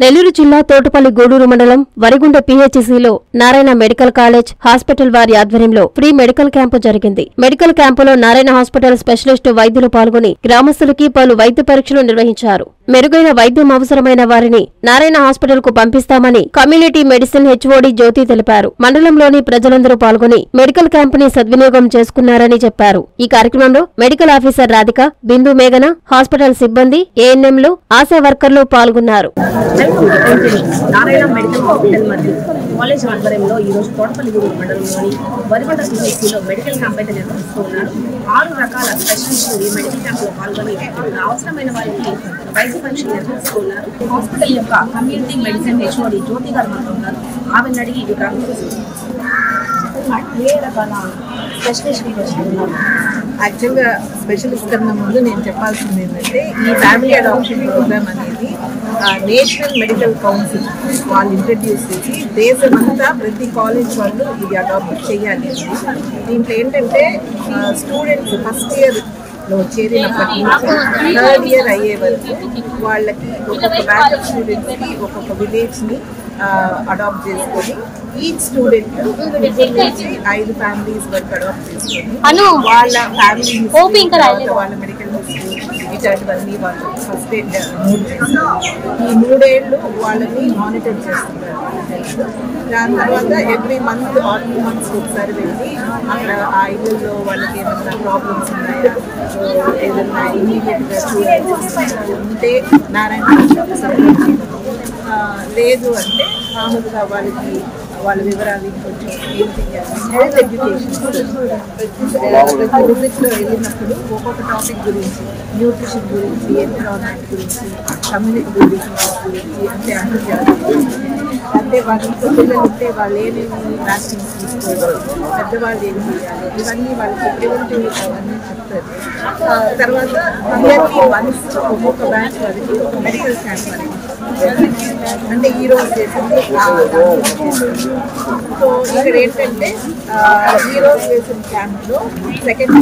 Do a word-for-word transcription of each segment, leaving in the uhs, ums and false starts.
నెల్లూరు జిల్లా తోటపల్లి గూడూరు మండలం వరిగుండ పీహెచ్సీలో నారాయణ మెడికల్ కాలేజ్ హాస్పిటల్ వారి ఆధ్వర్యంలో ఫ్రీ మెడికల్ క్యాంపు జరిగింది. మెడికల్ క్యాంపులో నారాయణ హాస్పిటల్ స్పెషలిస్టు వైద్యులు పాల్గొని గ్రామస్తులకి పలు వైద్య పరీక్షలు నిర్వహించారు. మెరుగైన వైద్యం అవసరమైన వారిని నారాయణ హాస్పిటల్ కు పంపిస్తామని కమ్యూనిటీ మెడిసిన్ హెచ్ఓడి జ్యోతి తెలిపారు. మండలంలోని ప్రజలందరూ పాల్గొని మెడికల్ క్యాంపుని సద్వినియోగం చేసుకున్నారని చెప్పారు. ఈ కార్యక్రమంలో మెడికల్ ఆఫీసర్ రాధిక, బిందు మేఘన, హాస్పిటల్ సిబ్బంది, ఏఎన్ఎంలు, ఆశా వర్కర్లు పాల్గొన్నారు. నారాయణ మెడికల్ హాస్పిటల్ మరియు కాలేజ్ ఆధ్వర్యంలో ఈ రోజు తోటపల్లి గూడూరు మండలంలోని వరిగొండ పీహెచ్సీలో మెడికల్ క్యాంప్ అయితే నిర్వహిస్తూ ఉన్నారు. ఆరు రకాల స్పెషలిస్టులు ఈ మెడికల్ క్యాంప్ లో పాల్గొని అవసరమైన వారికి వైద్య పరీక్షలు నిర్వహిస్తూ ఉన్నారు. హాస్పిటల్ యొక్క కమ్యూనిటీ మెడిసిన్ హెచ్ఓడి జ్యోతి గారు మనతో ఉన్నారు. ఆమెను అడిగి ఈ ఏ రకాల స్పెషలిస్ట్ వస్తున్నారు. యాక్చువల్గా స్పెషలిస్ట్ కన్నా ముందు నేను చెప్పాల్సింది ఏంటంటే ఈ ఫ్యామిలీ అడాప్షన్ ప్రోగ్రామ్ అనేది నేషనల్ మెడికల్ కౌన్సిల్ వాళ్ళు ఇంట్రడ్యూస్ చేసి దేశమంతా ప్రతి కాలేజ్ వాళ్ళు ఇది అడాప్ట్ చేయాలి. దీంట్లో ఏంటంటే స్టూడెంట్స్ ఫస్ట్ ఇయర్ లో చేరినప్పటి నుంచి థర్డ్ ఇయర్ అయ్యే వరకు వాళ్ళకి ఒక్కొక్క బ్యాచ్ ఆఫ్ స్టూడెంట్స్కి ఒక్కొక్క విలేజ్ని అడాప్ట్ చేసుకొని ఈచ్ స్టూడెంట్ నుంచి ఐదు ఫ్యామిలీస్ వరకు అడాప్ట్ చేసుకొని వాళ్ళ ఫ్యామిలీ వాళ్ళ మెడికల్ హిస్టరీ ఇట్లాంటివన్నీ వాళ్ళు ఫస్ట్ ఈ మూడేళ్ళు వాళ్ళని మానిటర్ చేస్తున్నారు. దాని తర్వాత every month or two months ఒకసారి వెళ్ళి అక్కడ ఆ ఇళ్ళల్లో వాళ్ళకి ఏమైనా ప్రాబ్లమ్స్ ఉన్నాయా, ఏదైనా ఇమీడియట్గా చూడాలి ఉంటే నారాయణ లేదు అంటే మామూలుగా వాళ్ళకి వాళ్ళ వివరాలు కొంచెం ఏం చేయాలి, హెల్త్ ఎడ్యుకేషన్ ప్రతి విజిట్లో వెళ్ళినప్పుడు ఒక్కొక్క టాపిక్ గురించి, న్యూట్రిషన్ గురించి, ఎన్విరాన్మెంట్ గురించి, కమ్యూనిటీ బిల్డింగ్ గురించి, అంటే అంతర్జాతీయ అంటే వాళ్ళ ఇంట్లో పిల్లలు ఉంటే వాళ్ళు ఏమేమి వ్యాక్సిన్స్ తీసుకోవాలి, పెద్దవాళ్ళు ఏం చేయాలి, ఇవన్నీ వాళ్ళకి ప్రివెంటివ్ అవన్నీ చెప్తారు. తర్వాత ఇయర్లీ వన్స్ ఒక్కొక్క బ్యాచ్ వాళ్ళకి ఒక మెడికల్ క్యాంప్ అనేది అంటే ఈ రోజు చేసింది. సో ఇక్కడ ఏంటంటే ఈ రోజు వేసిన క్యాంప్లో సెకండ్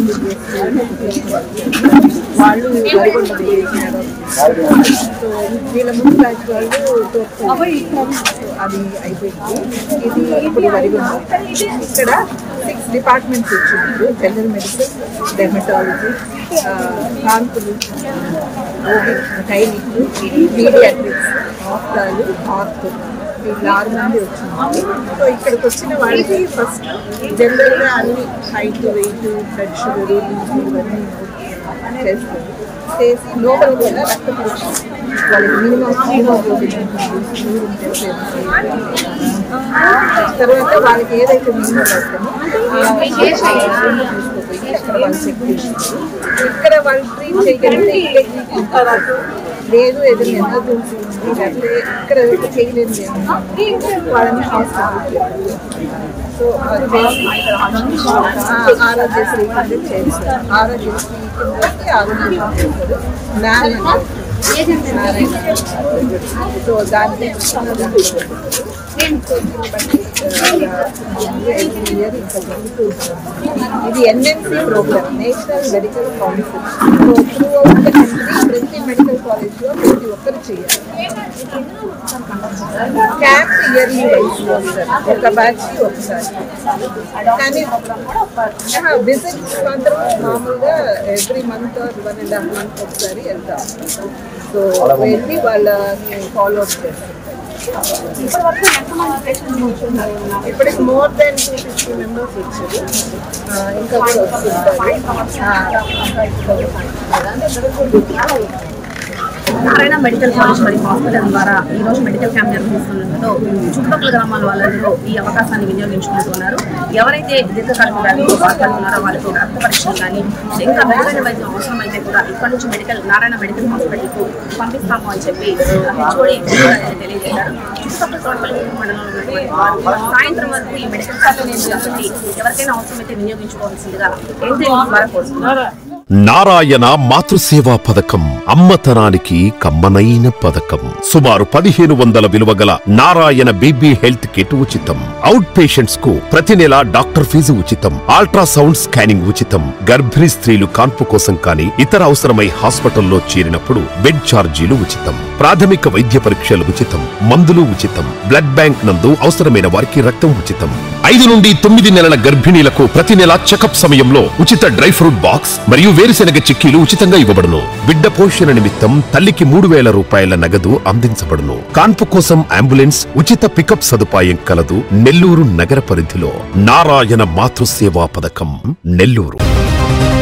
వాళ్ళు వరిగొండ చేసినారు. సో వీళ్ళ ముందు బ్యాచ్ వాళ్ళు అది అయిపోయింది. ఇది ఇప్పుడు వరిగొండ. ఇక్కడ సిక్స్ డిపార్ట్మెంట్స్ వచ్చింది. జనరల్ మెడిసిన్, డెర్మటాలజీ, కాన్పులు, గైనిక్, పీడియాట్రిక్స్, ఆఫ్టాలు, ఆర్త్ వీళ్ళు ఆరు మంది వచ్చింది. సో ఇక్కడికి వచ్చిన వాళ్ళకి ఫస్ట్ జనరల్గా అన్ని హైట్, వెయిట్, బ్లడ్ షుగర్, ఇవన్నీ చేస్తారు. చేసి లోపల కూడా రక్త పరీక్ష వాళ్ళకి మినిమం హీమోగ్లోబిన్ తర్వాత వాళ్ళకి ఏదైతే మినిమం వస్తుందో తీసుకుపోయి ఇక్కడ వాళ్ళు చెక్ చేస్తారు. ఇక్కడ వాళ్ళు ట్రీట్ చేయగలిగితే లేదు ఏదైనా ఎమర్జెన్సీ ఉంది లేకపోతే ఇక్కడ చేయలేదు వాళ్ళని హాస్పిటల్ సో ఆరోగ్యశ్రీ కింద చేస్తారు. ఆరోగ్యశ్రీ కిందకి ఆరోగ్యశ్రీ చేస్తారు. సో దాన్ని ఇది NNC programme, national medical council. So throughout the country ప్రతి మెడికల్ కాలేజ్లో ప్రతి ఒక్కరు చేయాలి. క్యాంప్ ఇయర్లీ వైజ్ వస్తారు, ఒక బ్యాచ్ ఒకసారి. కానీ విజిట్ మాత్రం మామూలుగా every month one and half month ఒకసారి వెళ్తాం. సో వెళ్ళి వాళ్ళని ఫాలో అప్ చేస్తారు. ఇప్పటికి more than two fifty members వచ్చారు. ఇంకా కూడా వస్తుంటారు. నారాయణ మెడికల్ కాలేజ్ మరియు హాస్పిటల్ ద్వారా ఈ రోజు మెడికల్ క్యాంప్ నిర్వహిస్తుండటంతో చుట్టుపక్కల గ్రామాల వాళ్ళందరూ ఈ అవకాశాన్ని వినియోగించుకుంటున్నారు. ఎవరైతే దీర్ఘకాలిక వ్యాధులతో బాధపడుతున్నారో వాళ్ళకు రక్త పరీక్షలు కానీ ఇంకా మెరుగైన వైద్యం అవసరమైతే కూడా ఇక్కడ నుంచి మెడికల్ నారాయణ మెడికల్ హాస్పిటల్కు పంపిస్తాము అని చెప్పి హెచ్ఓడి తెలియజేశారు. చుట్టుపక్కల తోటపల్లి మండలంలో సాయంత్రం వరకు ఈ మెడికల్ క్యాంప్ అనేది ఎవరికైనా అవసరమైతే వినియోగించుకోవాల్సిందిగా ఏంటి ద్వారా కోరుతున్నారు. నారాయణ మాతృసేవా పథకం అమ్మతనానికి కమ్మనైన పథకం. సుమారు పదిహేను వందల విలువ గల నారాయణ బేబీ హెల్త్ కిట్ ఉచితం. అవుట్ పేషెంట్స్ కు ప్రతి నెల డాక్టర్ ఫీజు ఉచితం. అల్ట్రాసౌండ్ స్కానింగ్ ఉచితం. గర్భిణీ స్త్రీలు కాన్పు కోసం కానీ ఇతర అవసరమై హాస్పిటల్లో చేరినప్పుడు బెడ్ ఛార్జీలు ఉచితం. ప్రాథమిక వైద్య పరీక్షలు ఉచితం. మందులు ఉచితం. బ్లడ్ బ్యాంక్ నందు అవసరమైన వారికి రక్తం ఉచితం. ఐదు నుండి తొమ్మిది నెలల గర్భిణీలకు ప్రతి నెల చెకప్ సమయంలో ఉచిత డ్రై ఫ్రూట్ బాక్స్ మరియు వేరుశెనగ చిక్కీలు ఉచితంగా ఇవ్వబడును. బిడ్డ పోషణ నిమిత్తం తల్లికి మూడు వేల రూపాయల నగదు అందించబడును. కాన్పు కోసం అంబులెన్స్ ఉచిత పికప్ సదుపాయం కలదు. నెల్లూరు నగర పరిధిలో నారాయణ మాతృసేవా పథకం నెల్లూరు.